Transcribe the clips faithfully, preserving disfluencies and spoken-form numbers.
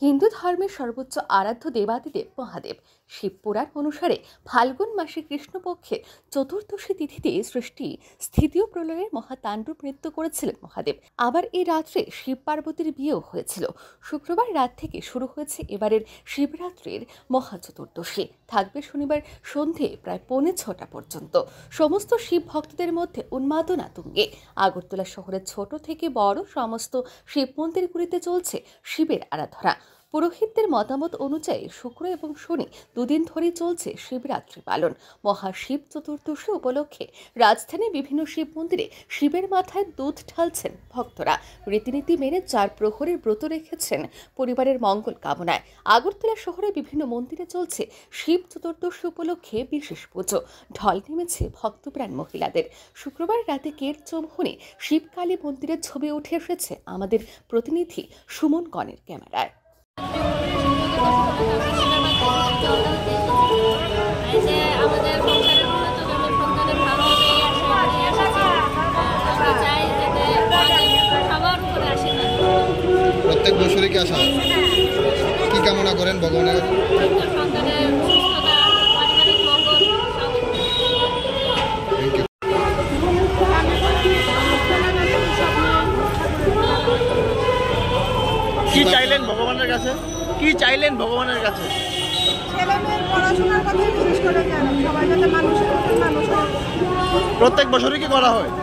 হিন্দু ধর্মের সর্বোচ্চ আরাধ্য দেবাদিদেব মহাদেব। শিবপুরাণ অনুসারে ফাল্গুন মাসে কৃষ্ণপক্ষের চতুর্দশী তিথিতে সৃষ্টি স্থিতি ও প্রলয়ের মহাতাণ্ডব নৃত্য করেছিলেন মহাদেব। আবার এই রাত্রে শিব পার্বতীর বিয়েও হয়েছিল। শুক্রবার রাত থেকে শুরু হয়েছে এবারের শিবরাত্রির মহা চতুর্দশী। থাকবে শনিবার সন্ধে প্রায় পৌনে ছটা পর্যন্ত। সমস্ত শিব ভক্তদের মধ্যে উন্মাদনা তুঙ্গে। আগরতলা শহরের ছোট থেকে বড় সমস্ত শিব মন্দিরগুলিতে চলছে শিবের আরাধনা। পুরোহিতদের মতামত অনুযায়ী শুক্র এবং শনি দুদিন ধরে চলছে শিবরাত্রি পালন। মহাশিব চতুর্দশী উপলক্ষে রাজধানীর বিভিন্ন শিব মন্দিরে শিবের মাথায় দুধ ঢালছেন ভক্তরা। রীতিনীতি মেনে চার প্রহরের ব্রত রেখেছেন পরিবারের মঙ্গল কামনায়। আগরতলা শহরে বিভিন্ন মন্দিরে চলছে শিব চতুর্দশী উপলক্ষে বিশেষ পুজো। ঢল নেমেছে ভক্তপ্রাণ মহিলাদের। শুক্রবার রাতে কের চৌমুহনী শিবকালী মন্দিরের ছবি উঠে এসেছে আমাদের প্রতিনিধি সুমন গণের ক্যামেরায়। প্রত্যেক বছরই কি আসা হয়? কি কামনা করেন ভগবানের? কি চাইলেন ভগবানের কাছে? কি চাইলেন ভগবানের কাছে? ছেলেমেয়ের পড়াশোনার কথা বিশেষ করে জানেন, সবাই যাতে মানুষের মতন মানুষ হয়। প্রত্যেক বছরই কি করা হয়?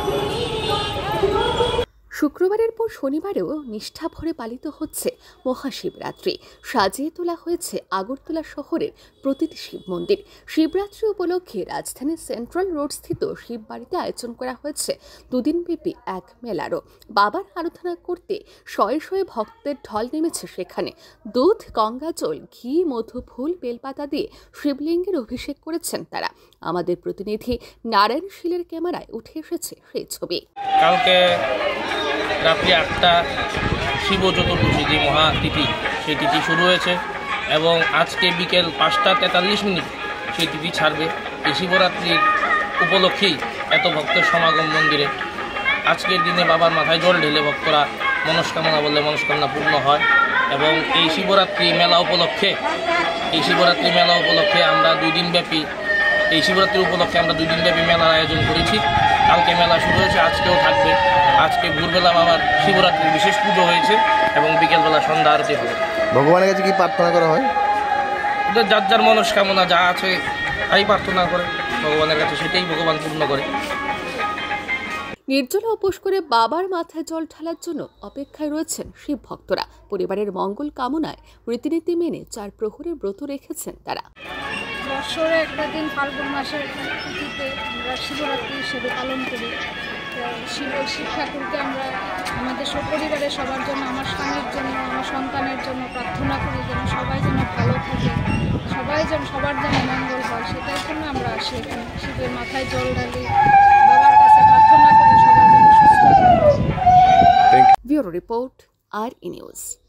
শুক্রবারের পর শনিবারেও নিষ্ঠা ভরে পালিত হচ্ছে মহাশিবরাত্রি। সাজিয়ে তোলা হয়েছে আগরতলা শহরের প্রতিটি শিব মন্দির। শিবরাত্রি উপলক্ষে রাজধানীর সেন্ট্রাল রোড স্থিত শিব বাড়িতে আয়োজন করা হয়েছে দুদিনব্যাপী এক মেলারও। বাবার আরাধনা করতে শয়ে শয়ে ভক্তের ঢল নেমেছে সেখানে। দুধ, গঙ্গাজল, ঘি, মধু, ফুল, বেলপাতা দিয়ে শিবলিঙ্গের অভিষেক করেছেন তারা। আমাদের প্রতিনিধি নারায়ণ শীলের ক্যামেরায় উঠে এসেছে সেই ছবি। কালকে রাত্রি আটটা শিব চতুর্দশী যে মহাতিথি, সেই তিথি শুরু হয়েছে এবং আজকে বিকেল পাঁচটা তেতাল্লিশ মিনিট সেই তিথি ছাড়বে। এই শিবরাত্রির উপলক্ষেই এত ভক্তের সমাগম মন্দিরে। আজকের দিনে বাবার মাথায় জল ঢেলে ভক্তরা মনস্কামনা বললে মনস্কামনা পূর্ণ হয়। এবং এই শিবরাত্রি মেলা উপলক্ষে এই শিবরাত্রি মেলা উপলক্ষে আমরা দুই দিনব্যাপী এই শিবরাত্রি উপলক্ষে আমরা দুই দিনব্যাপী মেলার আয়োজন করেছি। কালকে মেলা শুরু হয়েছে, আজকেও থাকবে। আজকে ভোরবেলা বাবার শিবরাত্রির বিশেষ পুজো হয়েছে এবং বিকেলবেলা সন্ধ্যা আরতি হবে। ভগবানের কাছে কি প্রার্থনা করা হয়? ওদের যার যার মনস্কামনা যা আছে তাই প্রার্থনা করে ভগবানের কাছে, সেটাই ভগবান পূর্ণ করে। নির্জলা উপোস করে বাবার মাথায় জল ঢালার জন্য অপেক্ষায় রয়েছেন শিব ভক্তরা। পরিবারের মঙ্গল কামনায় রীতিনীতি মেনে চার প্রহরের ব্রত রেখেছেন তারা। বছরে একটা দিন ফাল্গুন মাসের তিথিতে আমরা শিবরাত্রি হিসেবে পালন করি। শিব শিব ঠাকুরকে আমরা আমাদের সপরিবারের সবার জন্য, আমার স্বামীর জন্য, আমার সন্তানের জন্য প্রার্থনা করি যেন সবাই যেন ভালো থাকে, সবাই যেন সবার যেন মঙ্গল হয়। সেটার জন্য আমরা আসি এখানে, শিবের মাথায় জল ঢালি, বাবার কাছে প্রার্থনা করি সবাই যেন সুস্থ থাকে। ব্যুরো রিপোর্ট, আর ই নিউজ।